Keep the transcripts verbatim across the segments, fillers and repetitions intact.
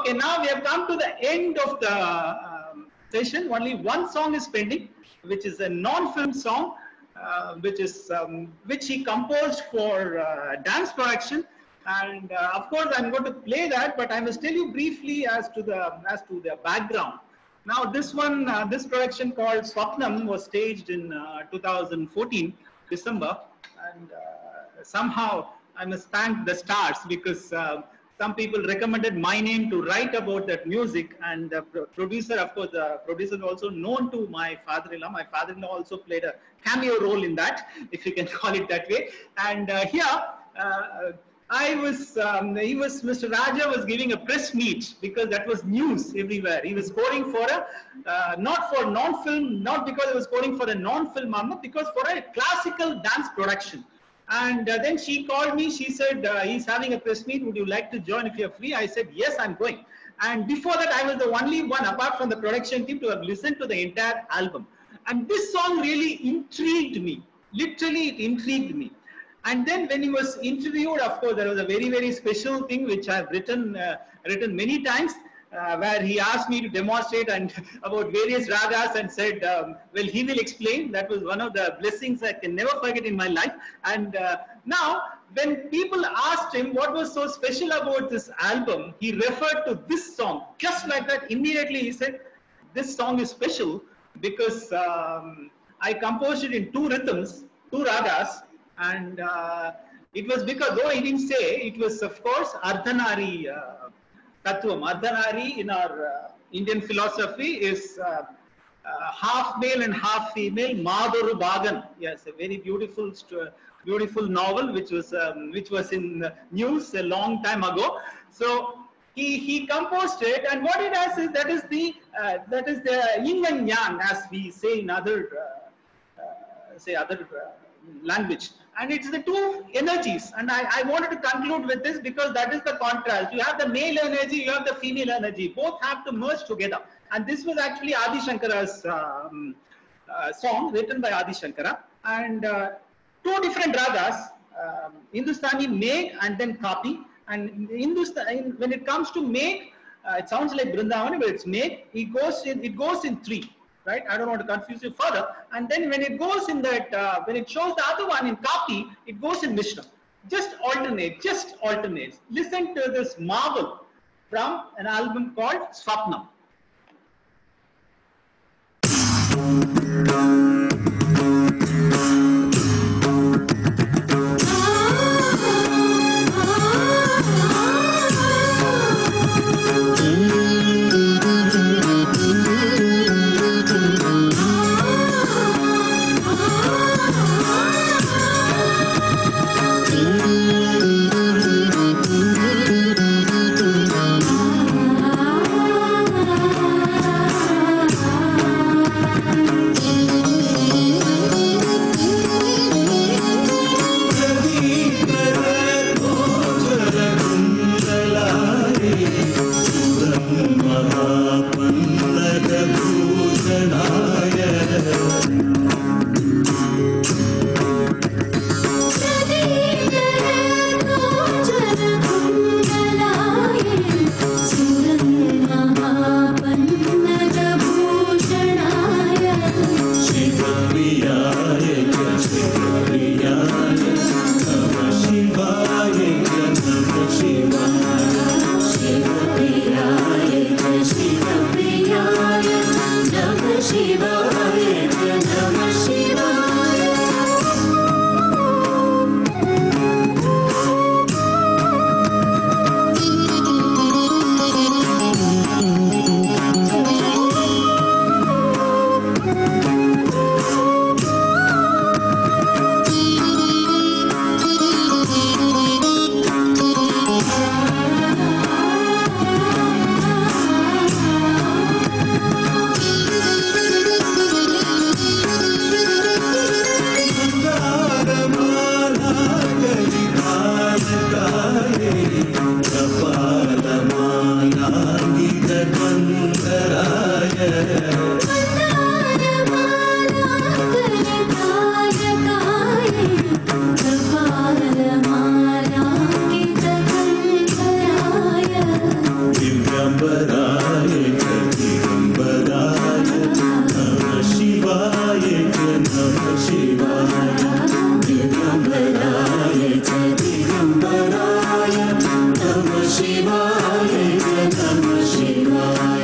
Okay, now we have come to the end of the um, session. Only one song is pending, which is a non-film song, uh, which is um, which he composed for uh, dance production. And uh, of course, I'm going to play that, but I must tell you briefly as to the as to the background. Now, this one, uh, this production called Swapnam was staged in uh, two thousand fourteen, December, and uh, somehow I must thank the stars because uh, some people recommended my name to write about that music, and the pro producer, of course, the producer is also known to my father-in-law. My father-in-law also played a cameo role in that, if you can call it that way. And uh, here, uh, I was, um, he was, Mister Raja was giving a press meet because that was news everywhere. He was scoring for a, uh, not for non-film, not because he was scoring for a non-film, but because for a classical dance production. And uh, then she called me, she said, uh, he's having a press meet, would you like to join if you're free? I said, yes, I'm going. And before that, I was the only one, apart from the production team, to have listened to the entire album. And this song really intrigued me. Literally, it intrigued me. And then when he was interviewed, of course, there was a very, very special thing which I've written, uh, written many times, uh, where he asked me to demonstrate and about various ragas and said, um, well, he will explain. That was one of the blessings I can never forget in my life. And uh, now, when people asked him what was so special about this album, he referred to this song. Just like that, immediately he said, this song is special because um, I composed it in two rhythms, two ragas. And uh, it was because, though he didn't say, it was of course Ardhanari uh, Tattvam. Ardhanari in our uh, Indian philosophy is uh, uh, half male and half female, Madhuru Bhagan. Yes, a very beautiful, beautiful novel which was um, which was in the news a long time ago. So he he composed it, and what it has is that is the uh, that is the yin and yang, as we say in other uh, uh, say other. Uh, language, and it's the two energies, and I, I wanted to conclude with this because that is the contrast. You have the male energy, you have the female energy, both have to merge together, and this was actually Adi Shankara's um, uh, song written by Adi Shankara, and uh, two different ragas, um, Hindustani Megh and then Kapi. And Hindustan, when it comes to Megh, uh, it sounds like Brindavani, but it's Megh. It goes in, it goes in three. Right? I don't want to confuse you further. And then when it goes in that, uh, when it shows the other one in Kapi, it goes in Mishra. Just alternate, just alternates. Listen to this marvel from an album called Swapnam. Shiva, Shiva, Shiva, Shiva, दिगंबराय दिगंबराय नमः शिवाय नमः शिवाय दिगंबराय दिगंबराय नमः शिवाय नमः शिवाय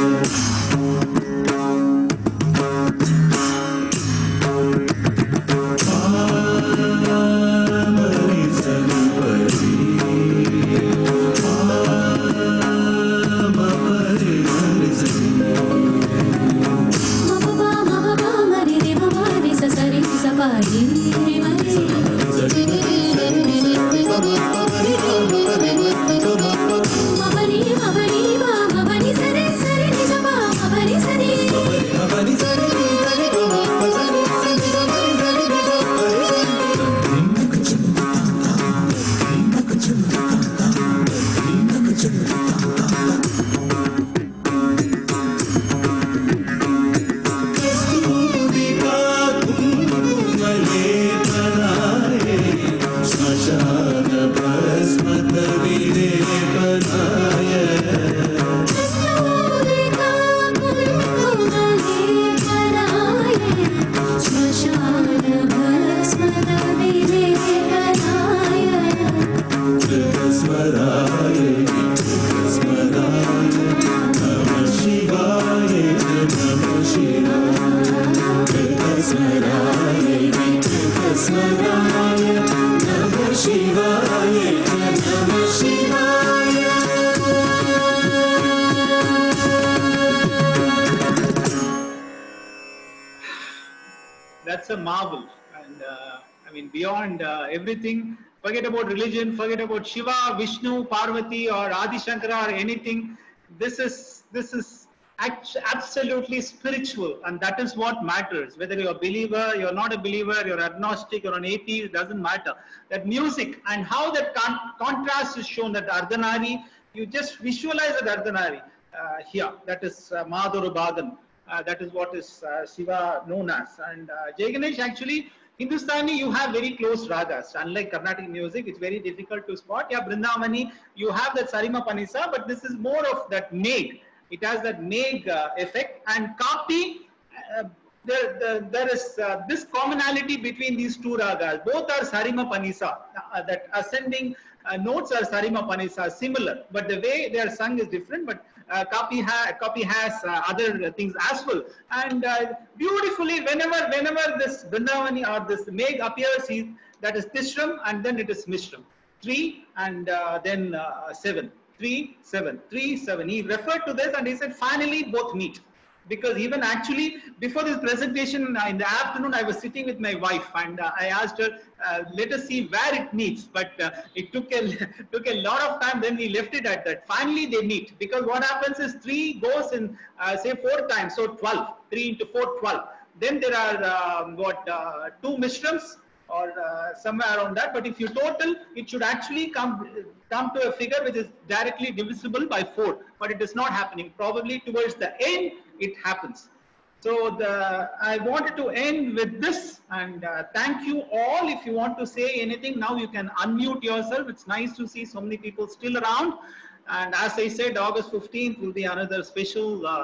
That's a marvel, and uh, I mean beyond uh, everything. Forget about religion, forget about Shiva, Vishnu, Parvati, or Adi Shankara, or anything. This is this is absolutely spiritual, and that is what matters. Whether you're a believer, you're not a believer, you're agnostic, you're an atheist, it doesn't matter. That music and how that con contrast is shown, that Ardhanari, you just visualize that Ardhanari uh, here. That is uh, Mahaduru Bhagan. Uh, that is what is uh, Shiva known as. And uh, Jai Ganesh, actually, Hindustani, you have very close ragas. Unlike Carnatic music, it's very difficult to spot. Yeah, Brindavani, you have that Sarima Panisa, but this is more of that Meg. It has that Meg uh, effect. And Kapi, uh, there, the, there is uh, this commonality between these two ragas. Both are Sarima Panisa. Uh, that ascending uh, notes are Sarima Panisa, similar. But the way they are sung is different. But Uh, Kapi, ha Kapi has uh, other things as well, and uh, beautifully whenever whenever this Vrindavani or this Meg appears, he, that is Tishram, and then it is Mishram. Three and uh, then uh, seven. Three, seven. Three, seven. He referred to this and he said finally both meet. Because even actually before this presentation uh, in the afternoon, I was sitting with my wife and uh, I asked her, uh, let us see where it meets. But uh, it took a, took a lot of time, then we left it at that. Finally they meet, because what happens is three goes in uh, say four times, so twelve. three into four, twelve. Then there are um, what uh, two Mishrams or uh, somewhere around that. But if you total, it should actually come come to a figure which is directly divisible by four. But it is not happening. Probably towards the end it happens. So the, I wanted to end with this, and uh, thank you all. If you want to say anything now, you can unmute yourself. It's nice to see so many people still around. And as I said, August fifteenth will be another special uh,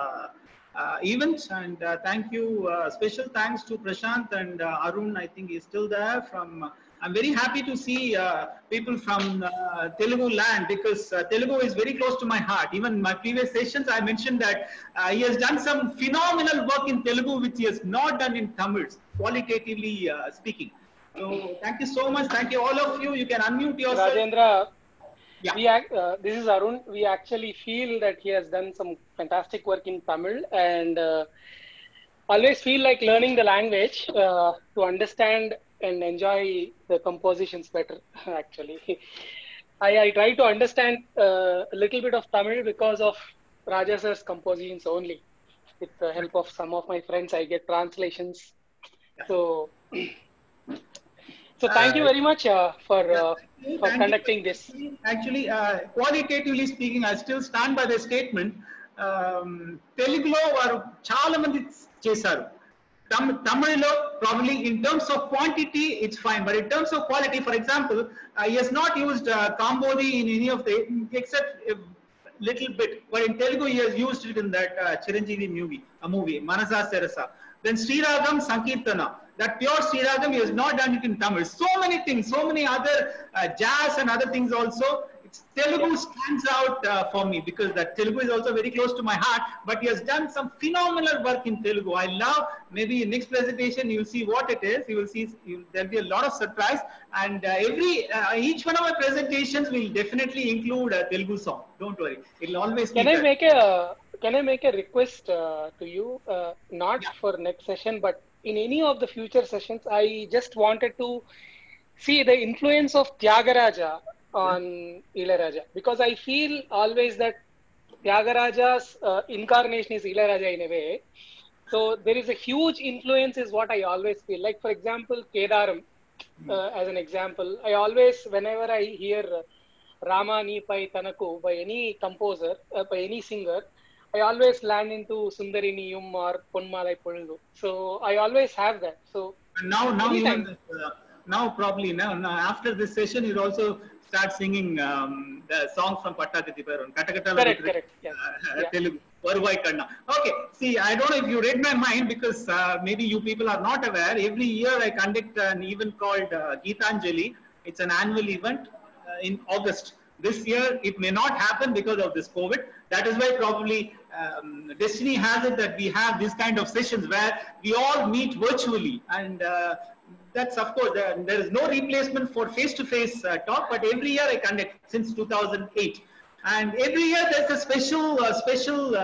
uh, event. And uh, thank you. Uh, special thanks to Prashant and uh, Arun. I think he's still there. From uh, I'm very happy to see uh, people from uh, Telugu land, because uh, Telugu is very close to my heart. Even in my previous sessions, I mentioned that uh, he has done some phenomenal work in Telugu, which he has not done in Tamil, qualitatively uh, speaking. So thank you so much. Thank you all of you. You can unmute yourself. Rajendra, yeah. we act, uh, this is Arun. We actually feel that he has done some fantastic work in Tamil, and uh, always feel like learning the language uh, to understand and enjoy the compositions better. Actually, I, I try to understand uh, a little bit of Tamil because of Raja sir's compositions only. With the help of some of my friends, I get translations. So, so thank you very much uh, for uh, for conducting this. Actually, uh, qualitatively speaking, I still stand by the statement. Um, Telugulo varu chaala mandi chesaru. Tam Tamil, probably in terms of quantity, it's fine. But in terms of quality, for example, uh, he has not used uh, Kambodi in any of the, except uh, little bit, but in Telugu he has used it in that uh, Chiranjeevi movie, a movie, Manasa Serasa. Then Sriragam Sankirtana, that pure Sriragam, he has not done it in Tamil. So many things, so many other uh, jazz and other things also. It's, Telugu stands out uh, for me because that Telugu is also very close to my heart, but he has done some phenomenal work in Telugu. I love, maybe in next presentation you'll see what it is. You will see, you, there'll be a lot of surprise, and uh, every, uh, each one of my presentations will definitely include a Telugu song. Don't worry, it'll always Can be I there. make a can I make a request uh, to you? Uh, not Yeah. for next session, but in any of the future sessions, I just wanted to see the influence of Tyagaraja on Ilayaraja, because I feel always that Tyagaraja's uh, incarnation is Ilayaraja in a way. So there is a huge influence, is what I always feel. Like for example, Kedaram, uh, as an example, I always, whenever I hear uh, Rama Nipai Tanaku by any composer, uh, by any singer, I always land into Sundari Niyum or Ponmalai Pollu. So I always have that. So And now, now anytime. even uh, now probably now, now after this session you'll also start singing um, the song from Pattakati Perun, Katakatala Correct, correct. Yes. uh, Yeah. Telugu, Varuvai Kanna. Okay, see, I don't know if you read my mind, because uh, maybe you people are not aware. Every year I conduct an event called uh, Geetanjali. It's an annual event uh, in August. This year it may not happen because of this COVID. That is why probably um, destiny has it that we have this kind of sessions where we all meet virtually, and uh, that's, of course, uh, there is no replacement for face-to-face uh, talk, but every year I conduct since two thousand eight, and every year there's a special uh, special uh,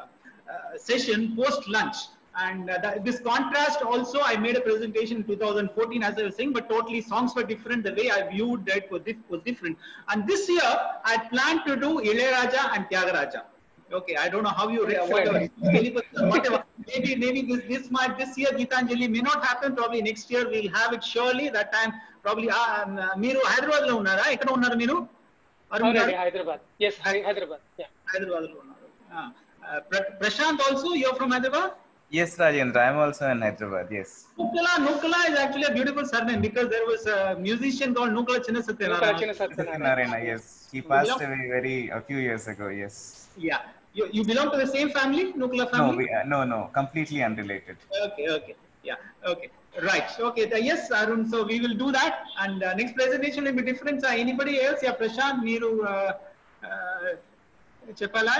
uh, session post lunch. And uh, that, this contrast also, I made a presentation in two thousand fourteen, as I was saying, but totally songs were different. The way I viewed it was, dif was different. And this year, I planned to do Ilayaraja and Tyagaraja. Okay, I don't know how you read, whatever, whatever. Maybe, maybe this, this might, this year Geetanjali may not happen. Probably next year we'll have it surely. That time, probably, Miru Hyderabad lo unnara? Ekkada unnaru Miru? Already Hyderabad. Yes, Hyderabad. Yeah. Hyderabad lo unnaru. Uh, uh, Prashant also, you're from Hyderabad? Yes, Rajendra, I'm also in Hyderabad, yes. Nukala, Nukala is actually a beautiful surname, because there was a musician called Nukala Chinna Satyanarayana. Chinna Satyanarayana. Narayana, yes. He passed away very, a few years ago, yes. Yeah. You, you belong to the same family, Nukala No, family? we, uh, no, no, completely unrelated. Okay, okay. Yeah, okay. Right. Okay. The, yes, Arun. So we will do that. And uh, next presentation will be different. Uh, anybody else? Yeah, Prashant, Meeru, uh, uh, Chepala.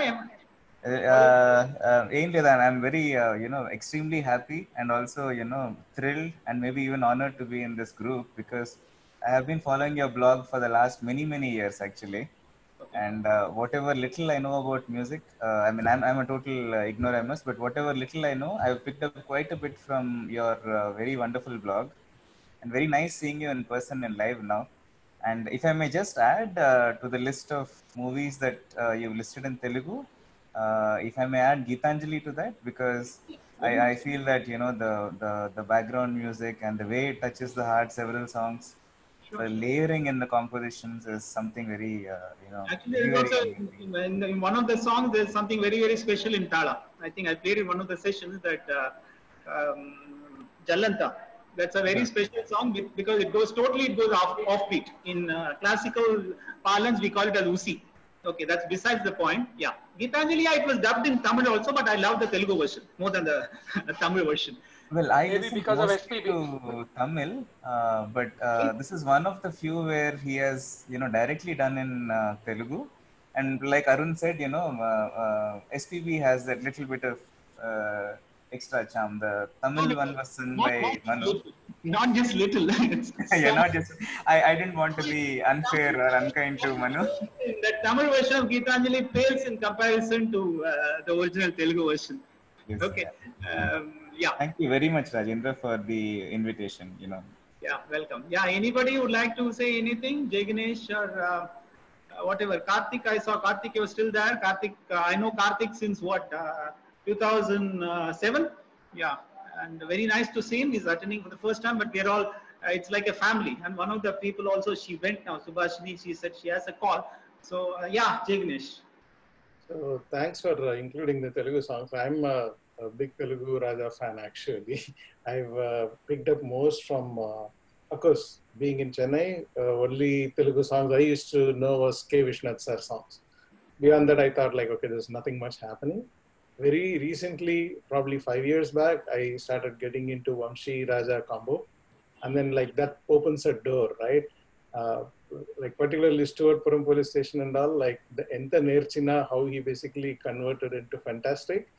Ain't that I'm very, uh, you know, extremely happy and also, you know, thrilled and maybe even honored to be in this group, because I have been following your blog for the last many, many years actually. And uh, whatever little I know about music, uh, I mean, I'm, I'm a total uh, ignoramus, but whatever little I know, I've picked up quite a bit from your uh, very wonderful blog, and very nice seeing you in person and live now. And if I may just add uh, to the list of movies that uh, you've listed in Telugu, uh, if I may add Geetanjali to that, because I, I feel that, you know, the, the, the background music and the way it touches the heart, several songs, the layering in the compositions is something very, uh, you know. Actually, very, also very in, in, in one of the songs, there's something very, very special in Tala. I think I played in one of the sessions that uh, um, Jallanta. That's a very special song because it goes totally, it goes off offbeat. In uh, classical parlance, we call it a Lucy. Okay, that's besides the point. Yeah, Geetanjali, it was dubbed in Tamil also, but I love the Telugu version more than the Tamil version. Well, I Maybe because of S P B. to Tamil, uh, but uh, this is one of the few where he has, you know, directly done in uh, Telugu. And like Arun said, you know, uh, uh, S P B has that little bit of uh, extra charm. The Tamil one was sung Not, by not, Manu. Not just little. It's Yeah, not just. I, I didn't want to be unfair or unkind to Manu. The Tamil version of Geetanjali pales in comparison to uh, the original Telugu version. Yes, Okay. yeah. Um, yeah. Thank you very much, Rajendra, for the invitation. You know. Yeah, welcome. Yeah, anybody would like to say anything? Jay Ganesh or uh, uh, whatever. Karthik, I saw Karthik, you were still there. Karthik, uh, I know Karthik since what, uh, two thousand seven? Yeah, and very nice to see him. He's attending for the first time, but we're all, uh, it's like a family. And one of the people also, she went now, Subhashini, she said she has a call. So, uh, yeah, Jay Ganesh. So, thanks for uh, including the Telugu songs. I'm a, a big Telugu Raja fan actually. I've uh, picked up most from, uh, of course, being in Chennai, uh, only Telugu songs I used to know was K. Vishnath sir songs. beyond that, I thought like, okay, there's nothing much happening. Very recently, probably five years back, I started getting into Vamshi Raja combo. And then like that opens a door, right? Uh, like particularly Stuartpuram police station and all, like the Enta Nerchina, how he basically converted into Fantastic.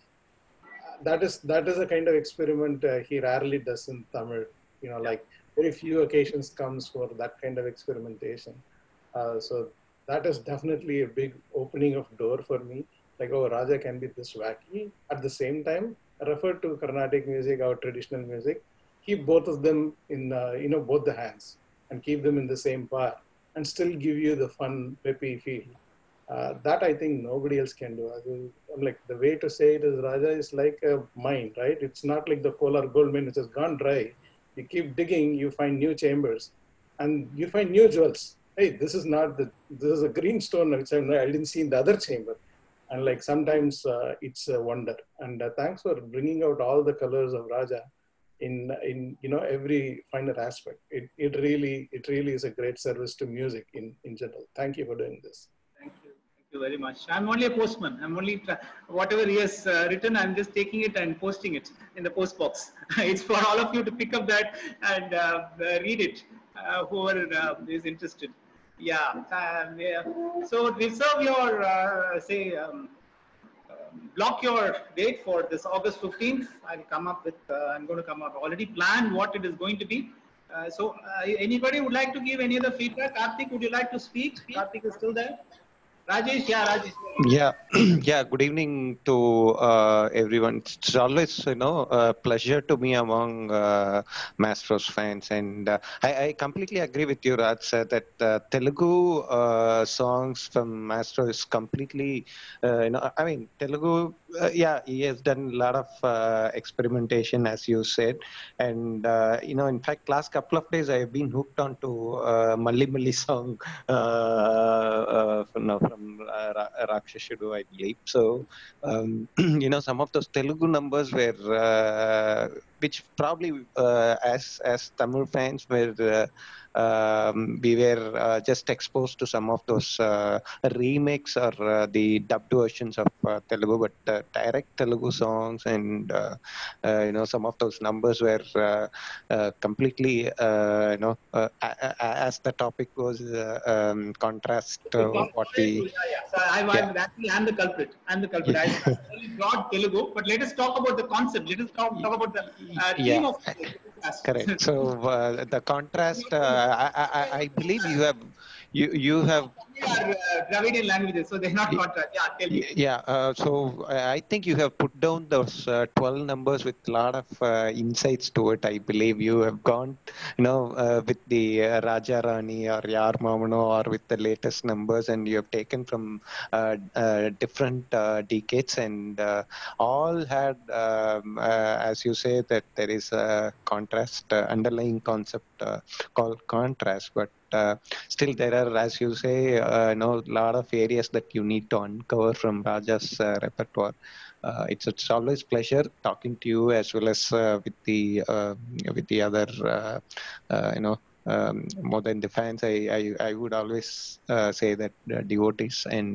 That is that is a kind of experiment uh, he rarely does in Tamil. You know, like very few occasions comes for that kind of experimentation. Uh, so that is definitely a big opening of door for me. Like, oh, Raja can be this wacky. At the same time, refer to Carnatic music or traditional music. Keep both of them in, uh, you know, both the hands and keep them in the same bar and still give you the fun, peppy feel. Uh, that I think nobody else can do. I will, I'm like, the way to say it is Raja is like a mine, right? It's not like the Kolar gold mine which has gone dry. You keep digging, you find new chambers and you find new jewels. Hey, this is not the, this is a green stone which I didn't see in the other chamber. And like sometimes uh, it's a wonder. And uh, thanks for bringing out all the colors of Raja in, in you know, every finer aspect. It, it really it really is a great service to music in, in general. Thank you for doing this. Thank you. Thank you very much. I'm only a postman. I'm only, whatever he has uh, written, I'm just taking it and posting it in the post box. It's for all of you to pick up that and uh, read it, uh, whoever uh, is interested. Yeah. Um, yeah. So reserve your, uh, say, um, uh, block your date for this August fifteenth. I'll come up with, uh, I'm going to come up, already planned what it is going to be. Uh, so uh, anybody would like to give any other feedback? Karthik, would you like to speak? Karthik is still there. Rajesh, yeah, Rajesh. Yeah, yeah. Good evening to uh, everyone. It's always, you know, a pleasure to be among uh, Mastros fans, and uh, I, I completely agree with you, Raj, sir, that uh, Telugu uh, songs from Mastro is completely, uh, you know, I mean, Telugu. Uh, yeah, he has done a lot of uh, experimentation, as you said, and uh, you know, in fact, last couple of days I have been hooked onto uh, Malli Malli song uh, uh, from, no, from uh, Rakshashudu, I believe. So, um, you know, some of those Telugu numbers were, uh, which probably uh, as as Tamil fans were. Uh, Um, we were uh, just exposed to some of those uh, remakes or uh, the dubbed versions of uh, Telugu, but uh, direct Telugu songs and uh, uh, you know some of those numbers were uh, uh, completely uh, you know uh, as the topic was uh, um, contrast to what we. Yeah, yeah. So I, I'm yeah. actually I'm the culprit. I'm the culprit. I only brought Telugu, but let us talk about the concept. Let us talk, talk about the uh, theme yeah. of the Correct. So uh, the contrast, uh, I, I, I believe you have, you you have. They are uh, Dravidian languages, so they're not contrast. Yeah, tell me. Yeah. Uh, so I think you have put down those uh, twelve numbers with a lot of uh, insights to it. I believe you have gone, you know, uh, with the uh, Raja Rani or Yar Mamano or with the latest numbers, and you have taken from uh, uh, different uh, decades, and uh, all had, um, uh, as you say, that there is a contrast, uh, underlying concept uh, called contrast, but uh, still there are, as you say, uh, you know, a lot of areas that you need to uncover from Raja's uh, repertoire. Uh, it's it's always pleasure talking to you as well as uh, with the uh, with the other uh, uh, you know um, more than the fans. I I, I would always uh, say that uh, devotees and.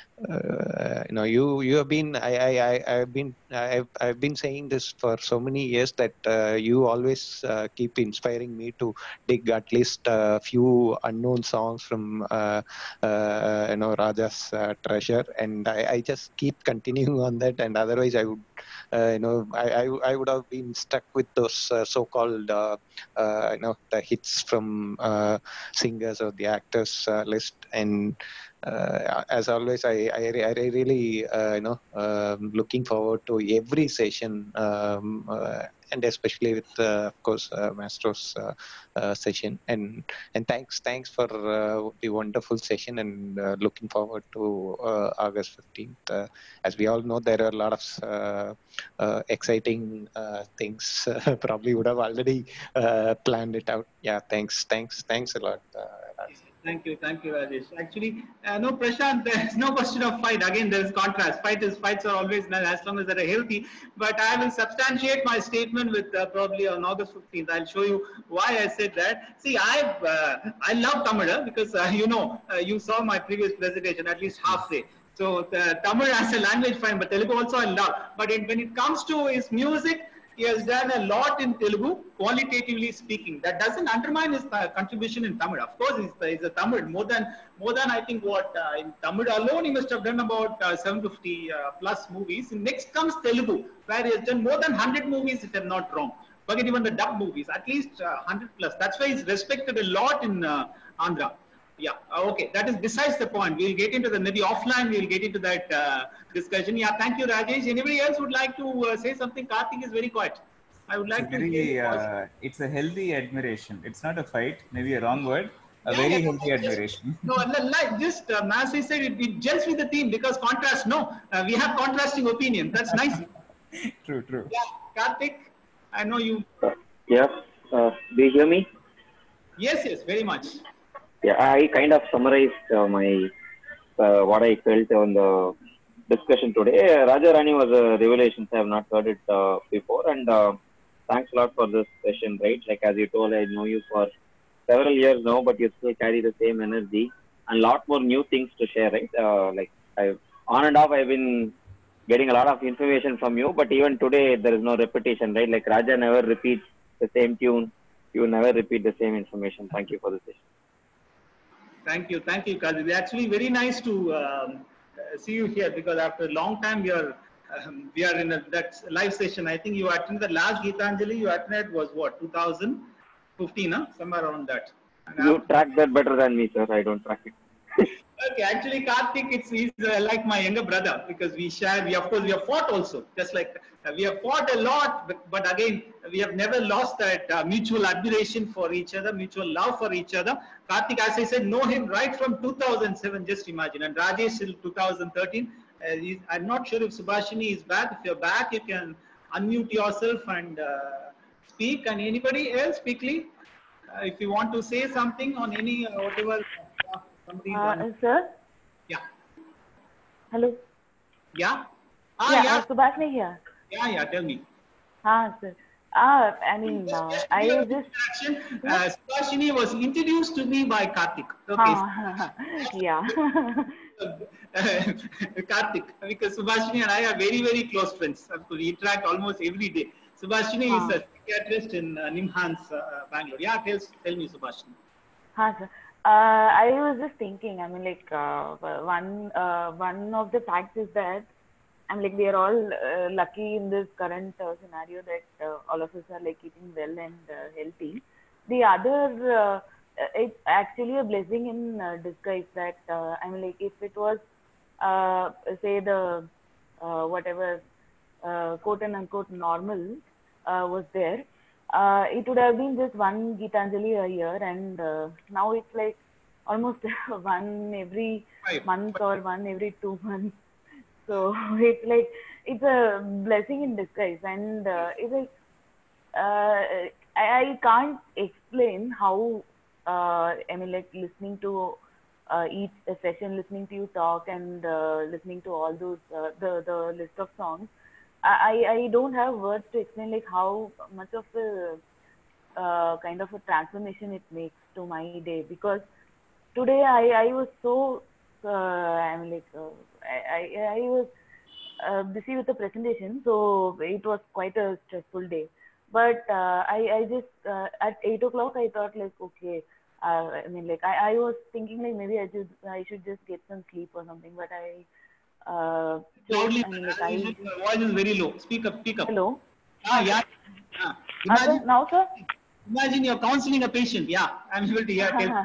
Uh, you know, you you have been I I I I've been I've I've been saying this for so many years that uh, you always uh, keep inspiring me to dig at least a few unknown songs from uh, uh, you know Raja's uh, treasure, and I, I just keep continuing on that. And otherwise, I would uh, you know I, I I would have been stuck with those uh, so-called uh, uh, you know the hits from uh, singers or the actors uh, list. And Uh, as always, I, I, I really, uh, you know, um, looking forward to every session, um, uh, and especially with, uh, of course, uh, Mastro's uh, uh, session. And and thanks, thanks for uh, the wonderful session, and uh, looking forward to uh, August fifteenth. Uh, as we all know, there are a lot of uh, uh, exciting uh, things. Uh, probably would have already uh, planned it out. Yeah, thanks, thanks, thanks a lot. Uh, Thank you, thank you, Rajesh. Actually, uh, no, Prashant, there's no question of fight. Again, there is contrast. Fight is fights are always nice as long as they're healthy. But I will substantiate my statement with uh, probably on August fifteenth. I'll show you why I said that. See, I uh, I love Tamil because uh, you know uh, you saw my previous presentation at least halfway. So the Tamil as a language fine, but Telugu also I love. But in, when it comes to his music, he has done a lot in Telugu, qualitatively speaking. That doesn't undermine his uh, contribution in Tamil. Of course, he's, he's a Tamil. More than, more than I think what, uh, in Tamil alone, he must have done about uh, seven hundred fifty uh, plus movies. And next comes Telugu, where he has done more than one hundred movies, if I'm not wrong. Forget even the dub movies, at least uh, one hundred plus. That's why he's respected a lot in uh, Andhra. Yeah, uh, okay, that is besides the point. We'll get into the, maybe offline, we'll get into that uh, discussion. Yeah, thank you, Rajesh. Anybody else would like to uh, say something? Karthik is very quiet. I would like It's a to very, hear uh, it's a healthy admiration. It's not a fight, maybe a wrong word, a Yeah, very yeah, healthy just- admiration. No, li- like just um, as I said, it, it gels with the theme because contrast. No, uh, we have contrasting opinion. That's nice. True, true. Yeah, Karthik, I know you. Yeah. Uh, do you hear me? Yes, yes, very much. Yeah, I kind of summarized uh, my uh, what I felt on the discussion today. Uh, Raja Rani was a revelation. I have not heard it uh, before, and uh, thanks a lot for this session. Right, like as you told, I know you for several years now, but you still carry the same energy and a lot more new things to share. Right, uh, like I on and off, I've been getting a lot of information from you, but even today there is no repetition. Right, like Raja never repeats the same tune. You never repeat the same information. Thank you for the session. Thank you, thank you, Karthik. It's actually very nice to um, uh, see you here because after a long time we are um, we are in a, that live session. I think you attended the last Geetanjali you attended was what two thousand fifteen, huh? Somewhere around that. And You after- track that better than me, sir. I don't track it. Okay, actually, Karthik, it's he's uh, like my younger brother because we share. We of course we have fought also, just like uh, we have fought a lot. But, but again, we have never lost that uh, mutual admiration for each other, mutual love for each other. Karthik, as I said, know him right from two thousand seven. Just imagine, and Rajesh till two thousand thirteen. Uh, he's, I'm not sure if Subhashini is back. If you're back, you can unmute yourself and uh, speak. And anybody else quickly, uh, if you want to say something on any uh, whatever. Uh, somebody's Uh, on. sir, Yeah. hello. Yeah. Ah, yeah, yeah. Uh, Subhashini here. Yeah, yeah. Tell me. Ah, sir. Ah, I mean, Just- uh, just I clear was the just. introduction. Uh, Subhashini was introduced to me by Karthik. Okay. Ah, yeah. Karthik, because Subhashini and I are very, very close friends. We interact almost every day. Subhashini Ah. is a psychiatrist in uh, Nimhans, uh, Bangalore. Yeah, tell, tell me, Subhashini. Ah, sir. Uh, I was just thinking. I mean, like uh, one uh, one of the facts is that I'm like we are all uh, lucky in this current uh, scenario that uh, all of us are like eating well and uh, healthy. The other, uh, it's actually a blessing in uh, disguise that uh, I mean, like if it was, uh, say the uh, whatever uh, quote and unquote normal uh, was there, uh, it would have been just one Geetanjali a year, and uh, now it's like almost one every Five. month or one every two months. So it's like it's a blessing in disguise, and uh, it's like uh, I, I can't explain how uh, I mean like listening to uh, each session, listening to you talk, and uh, listening to all those uh, the the list of songs. I I don't have words to explain like how much of a uh, kind of a transformation it makes to my day, because today I I was so uh, I'm like uh, I, I I was uh, busy with the presentation, so it was quite a stressful day. But uh, I I just uh, at eight o'clock I thought like okay, uh, I mean like I, I was thinking like maybe I just I should just get some sleep or something, but I uh, chose, Loudly, I mean like Rajesh, I your voice is very low. Speak up, speak up. hello. Ah, yeah. yeah. Uh, sir, Imagine, now sir. imagine you're counseling a patient. Yeah, I'm able to hear. Tell.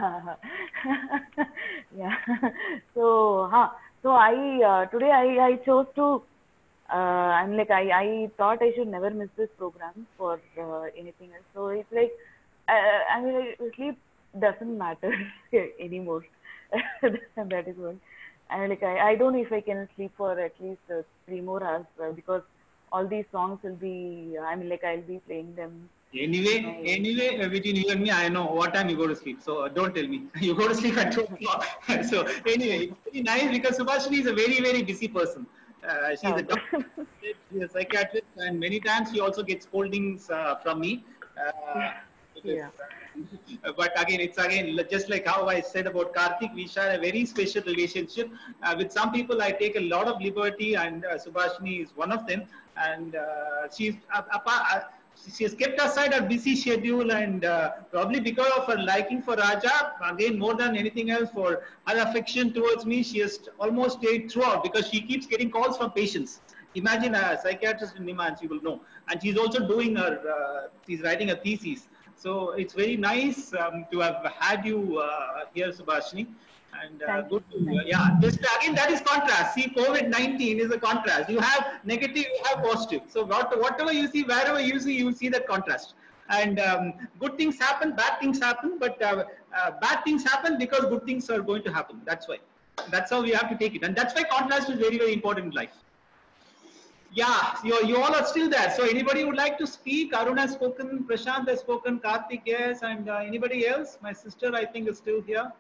Yeah. So, huh. So I uh, today I I chose to. Uh, I'm like I I thought I should never miss this program for uh, anything else. So it's like uh, I mean like, sleep doesn't matter anymore. That is what. I mean like I I don't know if I can sleep for at least uh, three more hours uh, because all these songs will be. I mean like I'll be playing them. Anyway, anyway, uh, between you and me, I know what time you go to sleep. So uh, don't tell me. You go to sleep at two o'clock. So anyway, it's very nice because Subhashini is a very, very busy person. Uh, she's a doctor, she's a psychiatrist, and many times she also gets scoldings uh, from me. Uh, Yeah. But again, it's again just like how I said about Karthik. We share a very special relationship. Uh, with some people, I take a lot of liberty, and uh, Subhashini is one of them. And uh, she's uh, uh, she has kept aside her busy schedule, and uh, probably because of her liking for Raja, again more than anything else, for her affection towards me, she has almost stayed throughout because she keeps getting calls from patients. Imagine a psychiatrist in Niman, she will know, and she's also doing her. Uh, she's writing a thesis. So it's very nice um, to have had you uh, here, Subhashini. And uh, good to, uh, yeah, just again, that is contrast. See, COVID nineteen is a contrast. You have negative, you have positive. So what, whatever you see, wherever you see, you will see that contrast. And um, good things happen, bad things happen, but uh, uh, bad things happen because good things are going to happen. That's why. That's how we have to take it. And that's why contrast is very, very important in life. Yeah, you, you all are still there. So anybody would like to speak? Arun has spoken, Prashant has spoken, Karthik, yes, and uh, anybody else? My sister, I think, is still here.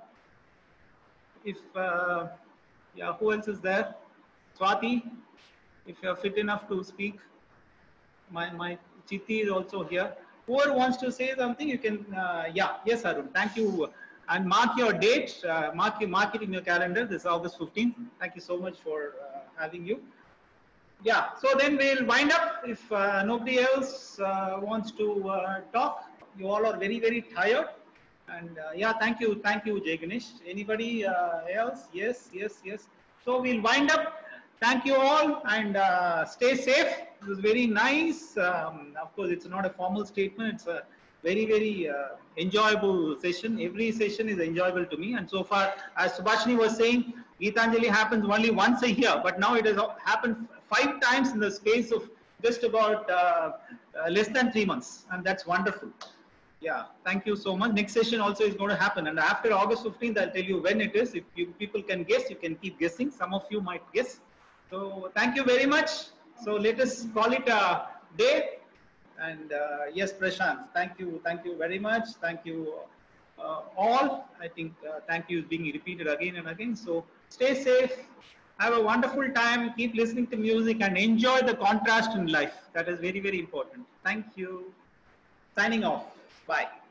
If, uh, yeah, who else is there? Swati, if you're fit enough to speak. My, my Chiti is also here. Whoever wants to say something, you can, uh, yeah, yes, Arun, thank you. And mark your date, uh, mark, mark it in your calendar, this is August fifteenth. Thank you so much for uh, having you. Yeah, so then we'll wind up if uh, nobody else uh, wants to uh, talk. You all are very, very tired. And uh, yeah, thank you. Thank you, Jay Ganesh. Anybody uh, else? Yes, yes, yes. So we'll wind up. Thank you all and uh, stay safe. It was very nice. Um, of course, it's not a formal statement. It's a very, very uh, enjoyable session. Every session is enjoyable to me. And so far, as Subhashini was saying, Geetanjali happens only once a year, but now it has happened five times in the space of just about uh, uh, less than three months. And that's wonderful. Yeah, thank you so much. Next session also is going to happen. And after August fifteenth, I'll tell you when it is. If you people can guess, you can keep guessing. Some of you might guess. So thank you very much. So let us call it a day. And uh, yes, Prashant, thank you. Thank you very much. Thank you uh, all. I think uh, thank you is being repeated again and again. So stay safe. Have a wonderful time. Keep listening to music and enjoy the contrast in life. That is very, very important. Thank you. Signing off. Bye.